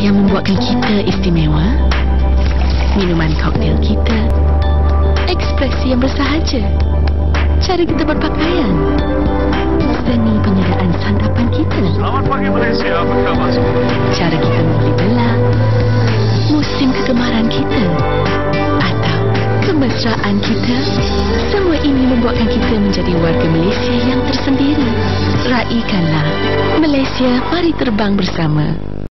yang membuatkan kita istimewa? Minuman koktail kita, ekspresi yang bersahaja, cara kita berpakaian, seni penyediaan santapan kita. Selamat pagi Malaysia, apa khabar semua? Cara kita membeli belah, musim kegemaran kita, atau kemesraan kita. Semua ini membuatkan kita menjadi warga Malaysia yang tersendiri. Raikanlah Malaysia, mari terbang bersama.